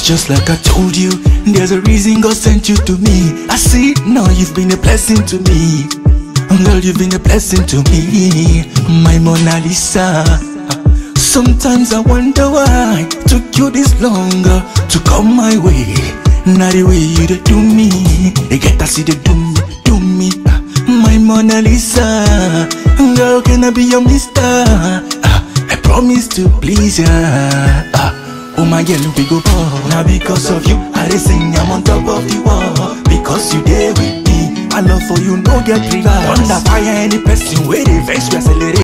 It's just like I told you, there's a reason God sent you to me. I see now you've been a blessing to me. Girl, you've been a blessing to me, my Mona Lisa. Sometimes I wonder why it took you this long to come my way. Not the way you do me, they get to see they do me, my Mona Lisa. Girl, can I be your mister? I promise to please ya. Oh my girl, we go ball. Now because of you, I sing, I'm on top of the wall. Because you there with me, my love for you no get trigger. Under fire any person where they vex, we accelerate.